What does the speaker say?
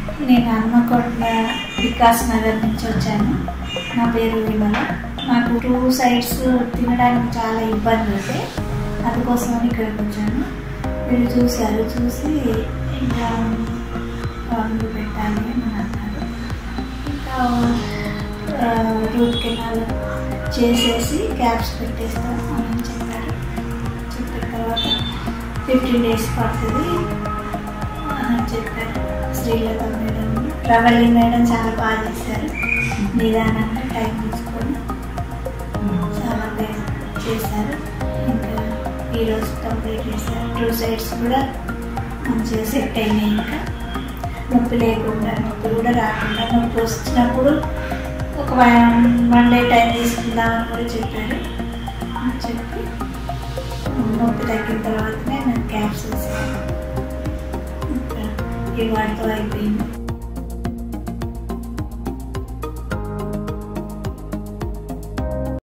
నేను హన్మకొండ వికాస్ నగర్ నుంచి వచ్చాను. నా పేరు విమల. నాకు 2 సైడ్స్ తినడానికి చాలా ఇబ్బంది ఉంటే అందుకోసమని ఇక్కడికి వచ్చాను. వీళ్ళు చూసి ఇంకా మందు పెట్టాలి అని అన్నారు. ఇంకా రూట్ కెనాల్ చేసేసి క్యాప్స్ పెట్టేస్తాను అని చెప్పారు. చెప్పిన తర్వాత 15 days పడుతుంది అని చెప్పారు. శ్రీలత మేడం, రవళి మేడం చాలా బాగా చేశారు. నిదానంగా టైం తీసుకొని చాలా చేశారు. ఇంకా ఈరోజు కంప్లీట్ చేశారు. 2 sides కూడా మంచిగా సెట్ అయినాయి. ఇంకా నొప్పి లేకుండా, నొప్పి కూడా రాకుండా, నొప్పి వచ్చినప్పుడు ఒక 1 day టైం తీసుకుందామని కూడా చెప్పారు. చెప్పి నొప్పి తగ్గిన తర్వాతనే నేను క్యాప్స్ వేసాను. ఈ వాటితో అయిపోయింది.